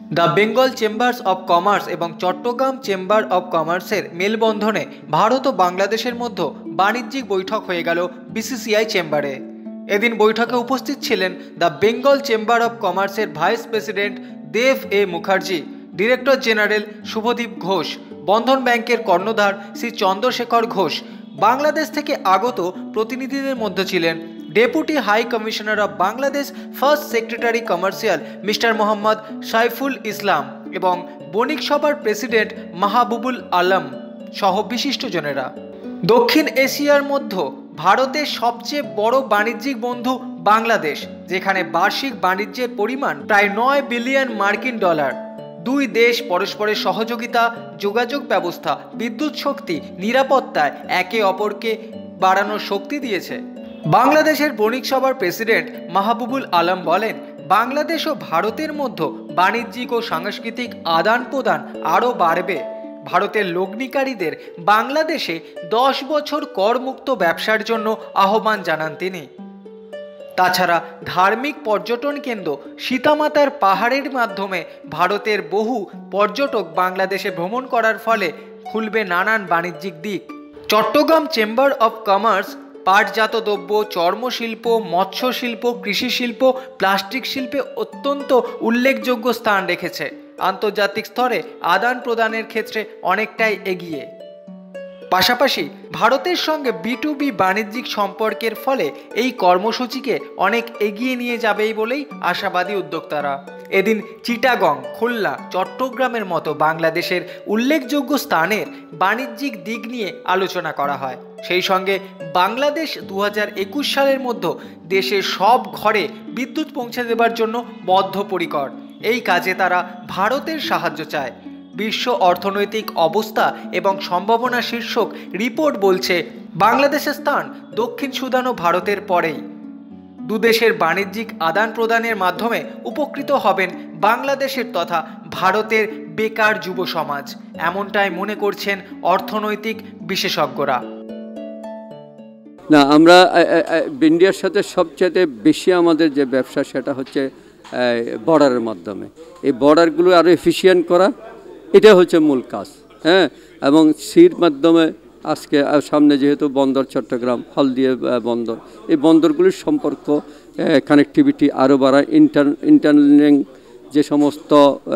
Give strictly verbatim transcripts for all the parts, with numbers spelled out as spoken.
The Bengal chambers of commerce এবং Chattogram chamber of কমার্সের মেলবন্ধনে ভারত ও বাংলাদেশের মধ্যে বাণিজ্যিক বৈঠক হয়ে গেল বিসিসিআই চেম্বারে। এদিন বৈঠকে উপস্থিত ছিলেন দ্য বেঙ্গল চেম্বার অব কমার্সের vice president Deb A Mukherjee, director general Shubhadeep Ghosh, Bandhan ব্যাংকের কর্ণধার শ্রী চন্দ্রশেখর ঘোষ। বাংলাদেশ থেকে আগত প্রতিনিধিদের মধ্যে ছিলেন deputy high commissioner of Bangladesh first secretary commercial mister Mohammad Saiful Islam এবং বণিক সভার প্রেসিডেন্ট মাহবুবুল আলম সহ বিশিষ্টজনেরা। দক্ষিণ এশিয়ার মধ্যে ভারতের সবচেয়ে বড় বাণিজ্যিক বন্ধু বাংলাদেশ, যেখানে বার্ষিক বাণিজ্যের পরিমাণ প্রায় নয় বিলিয়ন মার্কিন ডলার। দুই দেশ পরস্পরের সহযোগিতা, যোগাযোগ ব্যবস্থা, বিদ্যুৎ শক্তি, নিরাপত্তায় একে অপরকে বাড়ানোর শক্তি দিয়েছে। বাংলাদেশের বণিক সভার প্রেসিডেন্ট মাহবুবুল আলম বলেন, বাংলাদেশ ও ভারতের মধ্যে বাণিজ্যিক ও সাংস্কৃতিক আদান প্রদান আরও বাড়বে। ভারতের লগ্নিকারীদের বাংলাদেশে দশ বছর করমুক্ত ব্যবসার জন্য আহ্বান জানান তিনি। তাছাড়া ধার্মিক পর্যটন কেন্দ্র সীতামাতার পাহাড়ের মাধ্যমে ভারতের বহু পর্যটক বাংলাদেশে ভ্রমণ করার ফলে খুলবে নানান বাণিজ্যিক দিক। চট্টগ্রাম চেম্বার অব কমার্স পাটজাত দ্রব্য, চর্মশিল্প, মৎস্যশিল্প, কৃষি শিল্প, প্লাস্টিক শিল্পে অত্যন্ত উল্লেখযোগ্য স্থান রেখেছে। আন্তর্জাতিক স্তরে আদান প্রদানের ক্ষেত্রে অনেকটাই এগিয়ে। পাশাপাশি ভারতের সঙ্গে বি টু বি বাণিজ্যিক সম্পর্কের ফলে এই কর্মসূচিকে অনেক এগিয়ে নিয়ে যাবেই বলেই আশাবাদী উদ্যোক্তারা। এদিন চিটাগং, খুলনা, চট্টগ্রামের মতো বাংলাদেশের উল্লেখযোগ্য স্থানের বাণিজ্যিক দিক নিয়ে আলোচনা করা হয়। সেই সঙ্গে বাংলাদেশ দু হাজার একুশ সালের মধ্যে দেশের সব ঘরে বিদ্যুৎ পৌঁছে দেবার জন্য বদ্ধপরিকর। এই কাজে তারা ভারতের সাহায্য চায়। বিশ্ব অর্থনৈতিক অবস্থা এবং সম্ভাবনা শীর্ষক রিপোর্ট বলছে, বাংলাদেশের স্থান দক্ষিণ সুদান ও ভারতের পরেই। দুদেশের বাণিজ্যিক আদান প্রদানের মাধ্যমে উপকৃত হবেন বাংলাদেশের তথা ভারতের বেকার যুব সমাজ, এমনটাই মনে করছেন অর্থনৈতিক বিশেষজ্ঞরা। না, আমরা ইন্ডিয়ার সাথে সবচেয়ে বেশি আমাদের যে ব্যবসা সেটা হচ্ছে বর্ডারের মাধ্যমে। এই বর্ডারগুলো আরও এফিশিয়েন্ট করা, এটা হচ্ছে মূল কাজ। হ্যাঁ, এবং সির মাধ্যমে আজকে সামনে যেহেতু বন্দর চট্টগ্রাম, হলদিয়া বন্দর, এই বন্দরগুলির সম্পর্ক, কানেক্টিভিটি আরও বাড়ায়। ইন্টার ইন্টারলিং যে সমস্ত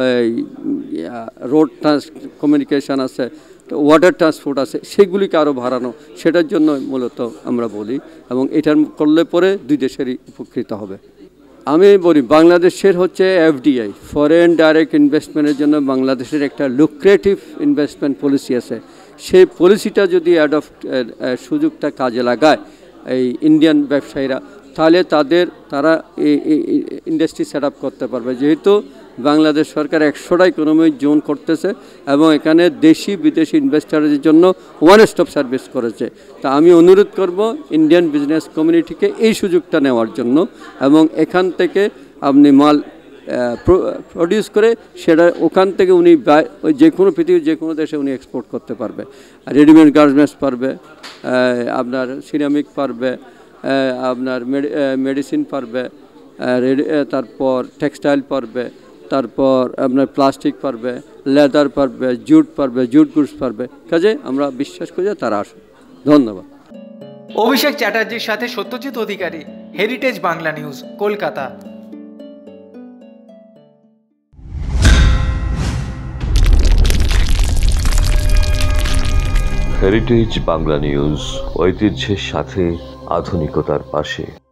রোড ট্রান্স কমিউনিকেশান আছে, ওয়াটার ট্রান্সপোর্ট আছে, সেগুলিকে আরও বাড়ানো, সেটার জন্য মূলত আমরা বলি। এবং এটার করলে পরে দুই দেশেরই উপকৃত হবে। আমি বলি, বাংলাদেশের হচ্ছে এফডিআই, ফরেন ডাইরেক্ট ইনভেস্টমেন্টের জন্য বাংলাদেশের একটা লুক্রেটিভ ইনভেস্টমেন্ট পলিসি আছে। সেই পলিসিটা যদি অ্যাডপ্ট সুযোগটা কাজে লাগায় এই ইন্ডিয়ান ব্যবসায়ীরা, তাহলে তাদের তারা এই ইন্ডাস্ট্রি সেট আপ করতে পারবে। যেহেতু বাংলাদেশ সরকার একশোটা ইকোনমিক জোন করতেছে এবং এখানে দেশি বিদেশি ইনভেস্টারদের জন্য ওয়ান স্টপ সার্ভিস করেছে। তা আমি অনুরোধ করব ইন্ডিয়ান বিজনেস কমিউনিটিকে এই সুযোগটা নেওয়ার জন্য, এবং এখান থেকে আপনি মাল প্রডিউস করে সেটা ওখান থেকে উনি ওই যে কোনো পৃথিবীর যে কোনো দেশে উনি এক্সপোর্ট করতে পারবে। রেডিমেড গার্মেন্টস পারবে, আপনার সিরামিক পারবে, আপনার মেডিসিন পারবে, তারপর টেক্সটাইল পারবে, তারপর আপনার প্লাস্টিক পারবে, লেদার পারবে, জুট পারবে, জুট গুডস পারবে। কাজে আমরা বিশ্বাস করি যে তারা আসে। ধন্যবাদ। অভিষেক চ্যাটার্জির সাথে Satyajit Adhikari, heritage Bangla news, Kolkata. Heritage Bangla news, ঐতিহ্যের সাথে আধুনিকতার পাশে।